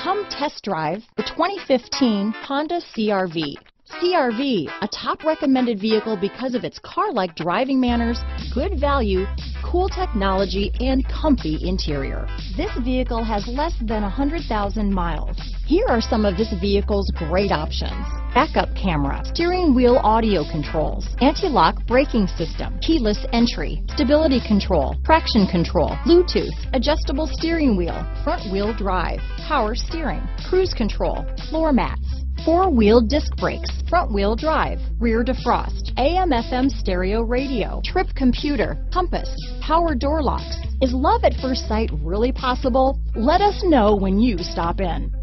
Come test drive the 2015 Honda CR-V. CR-V, a top recommended vehicle because of its car-like driving manners, good value, cool technology, and comfy interior. This vehicle has less than 100,000 miles. Here are some of this vehicle's great options: backup camera, steering wheel audio controls, anti-lock braking system, keyless entry, stability control, traction control, Bluetooth, adjustable steering wheel, front wheel drive, power steering, cruise control, floor mats, four-wheel disc brakes, front-wheel drive, rear defrost, AM/FM stereo radio, trip computer, compass, power door locks. Is love at first sight really possible? Let us know when you stop in.